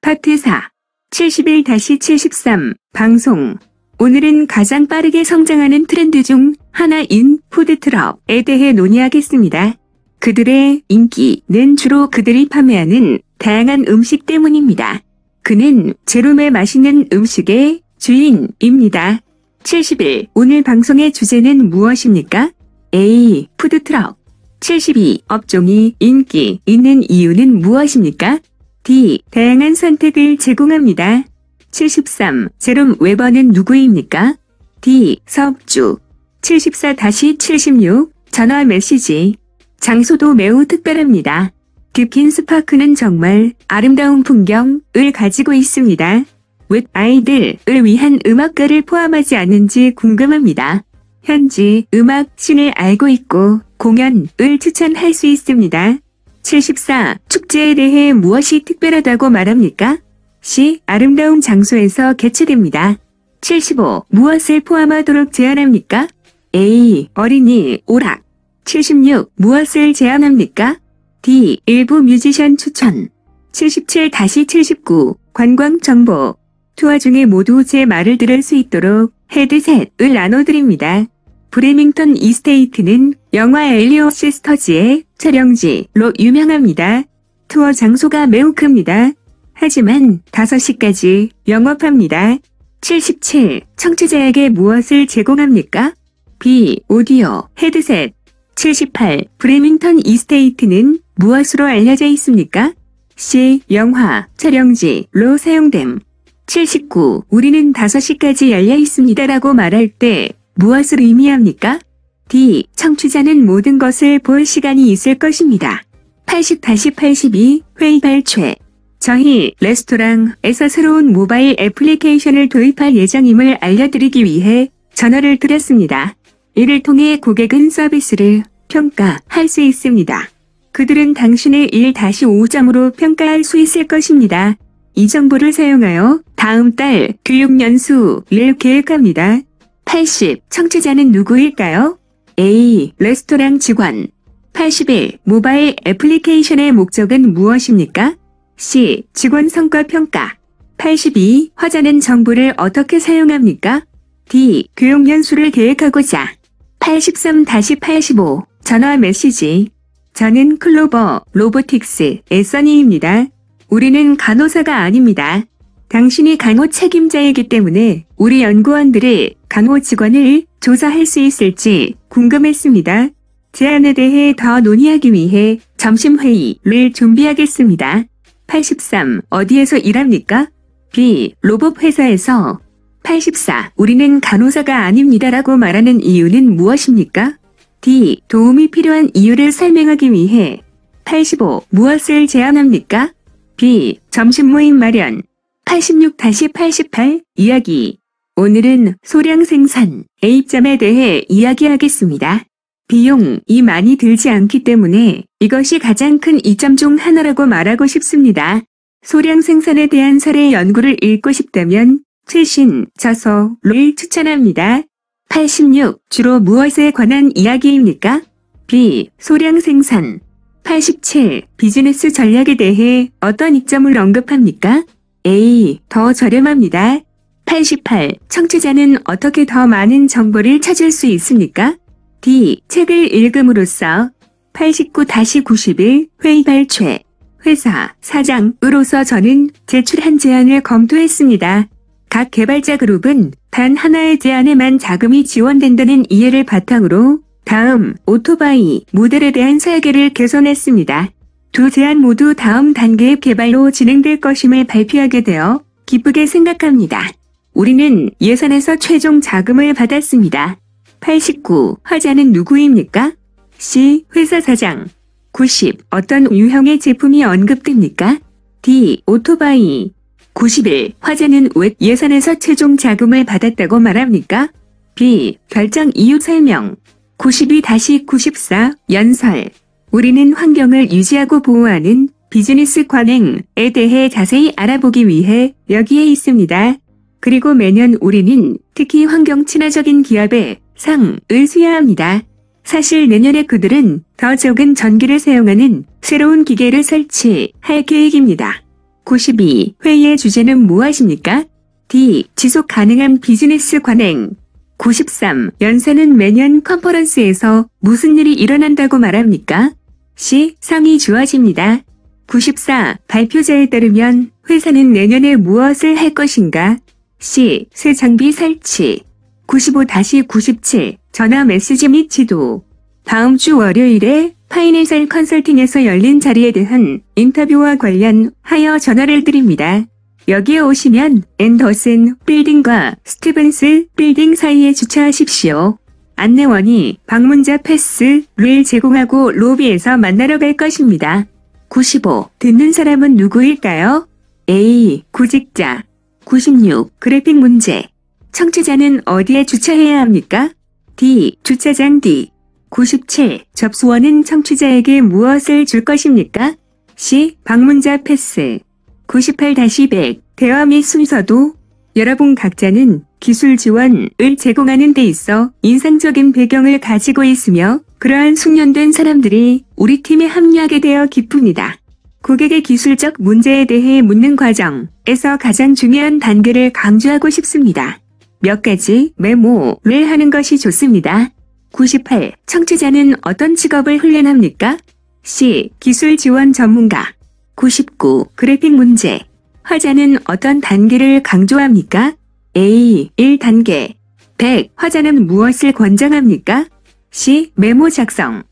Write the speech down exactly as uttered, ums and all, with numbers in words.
파트 사. 칠십일 칠십삼 방송. 오늘은 가장 빠르게 성장하는 트렌드 중 하나인 푸드트럭에 대해 논의하겠습니다. 그들의 인기는 주로 그들이 판매하는 다양한 음식 때문입니다. 그는 제롬의 맛있는 음식의 주인입니다. 칠십일. 오늘 방송의 주제는 무엇입니까? A. 푸드트럭. 칠십이. 업종이 인기 있는 이유는 무엇입니까? D. 다양한 선택을 제공합니다. 칠십삼. 제롬 웨버는 누구입니까? D. 석주. 칠십사 칠십육. 전화 메시지. 장소도 매우 특별합니다. 딥킨스 파크는 정말 아름다운 풍경을 가지고 있습니다. 왜 아이들을 위한 음악가를 포함하지 않은지 궁금합니다. 현지 음악 씬을 알고 있고 공연을 추천할 수 있습니다. 칠십사. 축제에 대해 무엇이 특별하다고 말합니까? C. 아름다운 장소에서 개최됩니다. 칠십오. 무엇을 포함하도록 제안합니까? A. 어린이 오락. 칠십육. 무엇을 제안합니까? D. 일부 뮤지션 추천. 칠십칠 칠십구. 관광 정보. 투어 중에 모두 제 말을 들을 수 있도록 헤드셋을 나눠드립니다. 브레밍턴 이스테이트는 영화 엘리엇 시스터즈의 촬영지로 유명합니다. 투어 장소가 매우 큽니다. 하지만 다섯 시까지 영업합니다. 칠십칠. 청취자에게 무엇을 제공합니까? B. 오디오, 헤드셋. 칠십팔. 브레밍턴 이스테이트는 무엇으로 알려져 있습니까? C. 영화, 촬영지로 사용됨. 칠십구. 우리는 다섯 시까지 열려 있습니다라고 말할 때 무엇을 의미합니까? D. 청취자는 모든 것을 볼 시간이 있을 것입니다. 팔십 팔십이. 회의 발췌. 저희 레스토랑에서 새로운 모바일 애플리케이션을 도입할 예정임을 알려드리기 위해 전화를 드렸습니다. 이를 통해 고객은 서비스를 평가할 수 있습니다. 그들은 당신의 일 오 점으로 평가할 수 있을 것입니다. 이 정보를 사용하여 다음 달 교육연수를 계획합니다. 팔십. 청취자는 누구일까요? A. 레스토랑 직원. 팔십일. 모바일 애플리케이션의 목적은 무엇입니까? C. 직원 성과 평가. 팔십이. 화자는 정보를 어떻게 사용합니까? D. 교육연수를 계획하고자. 팔십삼 팔십오. 전화 메시지. 저는 클로버 로보틱스의 써니입니다. 우리는 간호사가 아닙니다. 당신이 간호 책임자이기 때문에 우리 연구원들의 간호 직원을 조사할 수 있을지 궁금했습니다. 제안에 대해 더 논의하기 위해 점심회의를 준비하겠습니다. 팔십삼. 어디에서 일합니까? B. 로봇 회사에서. 팔십사. 우리는 간호사가 아닙니다라고 말하는 이유는 무엇입니까? D. 도움이 필요한 이유를 설명하기 위해. 팔십오. 무엇을 제안합니까? B. 점심 모임 마련. 팔십육 팔십팔. 이야기. 오늘은 소량 생산 A점에 대해 이야기하겠습니다. 비용이 많이 들지 않기 때문에 이것이 가장 큰 이점 중 하나라고 말하고 싶습니다. 소량 생산에 대한 사례 연구를 읽고 싶다면 최신 저서를 추천합니다. 팔십육. 주로 무엇에 관한 이야기입니까? B. 소량 생산. 팔십칠. 비즈니스 전략에 대해 어떤 이점을 언급합니까? A. 더 저렴합니다. 팔십팔. 청취자는 어떻게 더 많은 정보를 찾을 수 있습니까? D. 책을 읽음으로써. 팔십구 구십일. 회의 발췌. 회사 사장으로서 저는 제출한 제안을 검토했습니다. 각 개발자 그룹은 단 하나의 제안에만 자금이 지원된다는 이해를 바탕으로 다음 오토바이 모델에 대한 설계를 개선했습니다. 두 제안 모두 다음 단계의 개발로 진행될 것임을 발표하게 되어 기쁘게 생각합니다. 우리는 예산에서 최종 자금을 받았습니다. 팔십구. 화자는 누구입니까? C. 회사 사장. 구십. 어떤 유형의 제품이 언급됩니까? D. 오토바이. 구십일. 화자는 왜 예산에서 최종 자금을 받았다고 말합니까? B. 결정 이유 설명. 구십이 구십사. 연설. 우리는 환경을 유지하고 보호하는 비즈니스 관행에 대해 자세히 알아보기 위해 여기에 있습니다. 그리고 매년 우리는 특히 환경 친화적인 기업의 상을 수여합니다. 사실 내년에 그들은 더 적은 전기를 사용하는 새로운 기계를 설치할 계획입니다. 구십이. 회의의 주제는 무엇입니까? D. 지속 가능한 비즈니스 관행. 구십삼. 연사는 매년 컨퍼런스에서 무슨 일이 일어난다고 말합니까? C. 성이 좋아집니다. 구십사. 발표자에 따르면 회사는 내년에 무엇을 할 것인가? C. 새 장비 설치. 구십오. 구십칠. 전화 메시지 및 지도. 다음 주 월요일에 파이낸셜 컨설팅에서 열린 자리에 대한 인터뷰와 관련하여 전화를 드립니다. 여기에 오시면 앤더슨 빌딩과 스티븐스 빌딩 사이에 주차하십시오. 안내원이 방문자 패스를 제공하고 로비에서 만나러 갈 것입니다. 구십오. 듣는 사람은 누구일까요? A. 구직자. 구십육. 그래픽 문제. 청취자는 어디에 주차해야 합니까? D. 주차장 D. 구십칠. 접수원은 청취자에게 무엇을 줄 것입니까? C. 방문자 패스. 구십팔. 백. 대화 및 순서도. 여러분 각자는 기술 지원을 제공하는 데 있어 인상적인 배경을 가지고 있으며 그러한 숙련된 사람들이 우리 팀에 합류하게 되어 기쁩니다. 고객의 기술적 문제에 대해 묻는 과정에서 가장 중요한 단계를 강조하고 싶습니다. 몇 가지 메모를 하는 것이 좋습니다. 구십팔. 청취자는 어떤 직업을 훈련합니까? C. 기술 지원 전문가. 구십구. 그래픽 문제. 화자는 어떤 단계를 강조합니까? A. 일 단계. 백. 화자는 무엇을 권장합니까? C. 메모 작성.